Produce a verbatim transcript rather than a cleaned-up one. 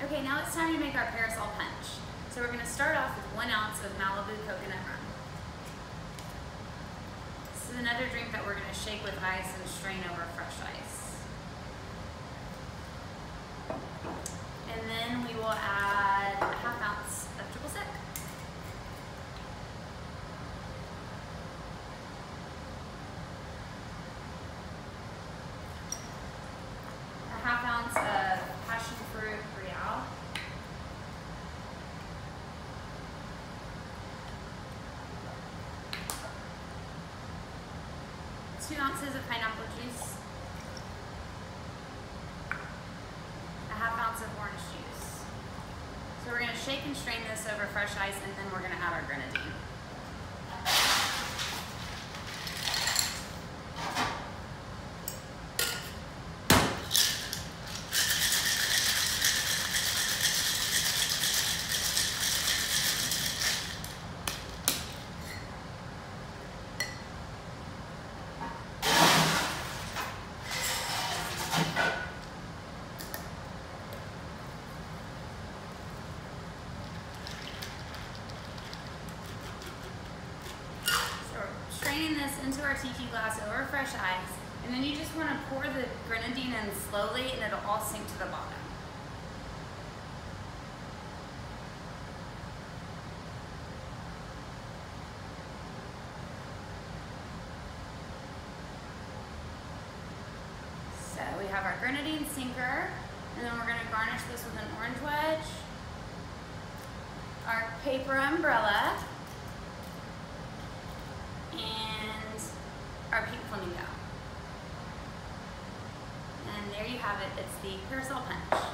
Okay, now it's time to make our parasol punch. So we're going to start off with one ounce of Malibu coconut rum. This is another drink that we're going to shake with ice and strain over fresh ice. And then we will add a half ounce of triple sec. A half ounce of passion fruit Real. Two ounces of pineapple juice. A half ounce of orange juice. So we're going to shake and strain this over fresh ice, and then we're going to add our grenadine. Straining this into our tiki glass over fresh ice, and then you just want to pour the grenadine in slowly and it'll all sink to the bottom. So we have our grenadine sinker, and then we're going to garnish this with an orange wedge, our paper umbrella, and our pink flamingo. And there you have it, it's the parasol punch.